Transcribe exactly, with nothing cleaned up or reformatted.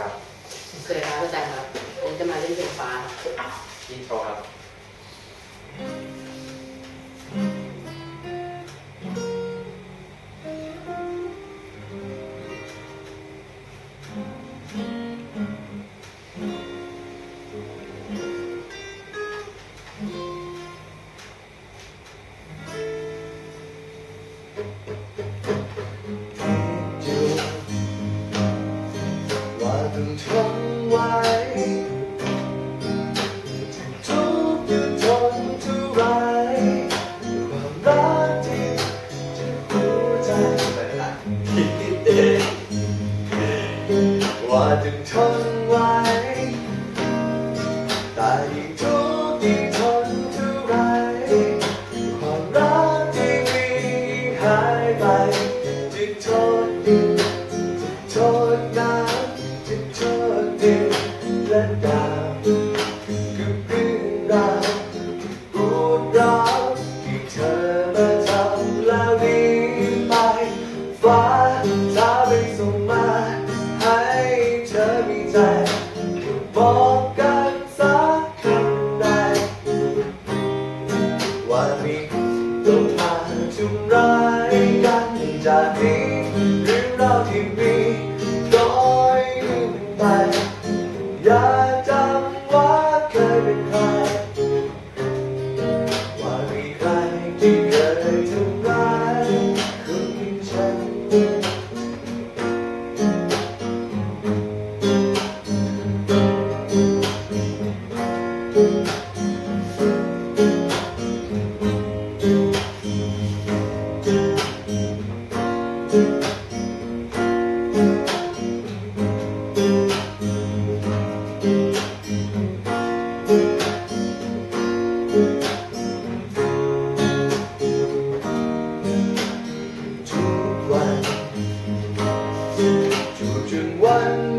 ครับเคยครับอาจารย์ครับอันนี้จะมาเล่นเพลงฟ้าอินโทรครับต้องทนไว้ทุกอย่างทนเท่าไรความรักที่จะหัวใจคิดเองว่าต้องทนไว้แต่ยิ่งทุกยิ่งทนเท่าไรความรักที่มีหายไปจะทนยิ่งจะทนนานจะโทษดินและดาวคือเรื่องราวพูดร้าวที่เธอมาทำแล้วหนีไปฟ้าถ้าไม่ส่งมาให้เธอมีใจบอกกันสักคำได้ว่ามีต้องมาทำร้ายกันจากนี้เรื่องราวที่มีอย่าจำว่าเคยเป็นใครว่ามีใครที่เคยทำร้ายคนอย่างฉันทุกวันจนวัน